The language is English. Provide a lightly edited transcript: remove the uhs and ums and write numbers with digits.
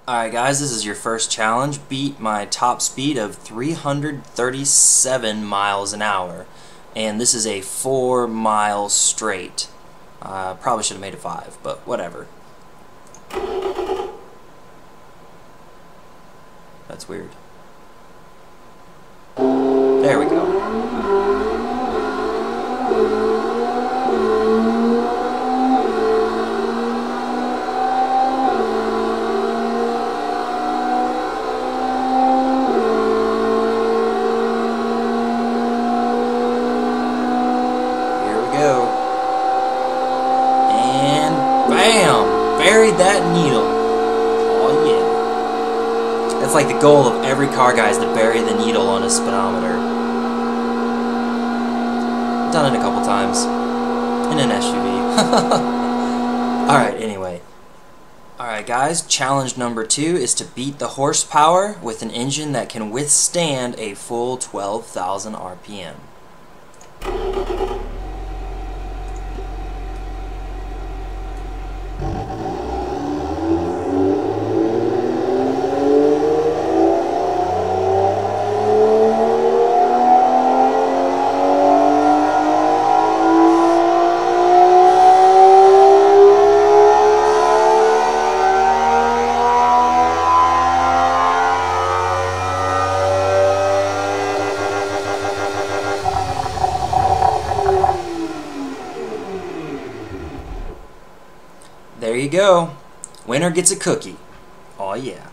Alright guys, this is your first challenge. Beat my top speed of 337 miles an hour. And this is a 4-mile straight. Probably should have made it 5, but whatever. That's weird. There we go. And bam! Buried that needle. Oh yeah. That's like the goal of every car guy, is to bury the needle on a speedometer. I've done it a couple times. In an SUV. Alright, anyway. Alright guys, challenge number 2 is to beat the horsepower with an engine that can withstand a full 12,000 RPM. There you go. Winner gets a cookie. Oh yeah.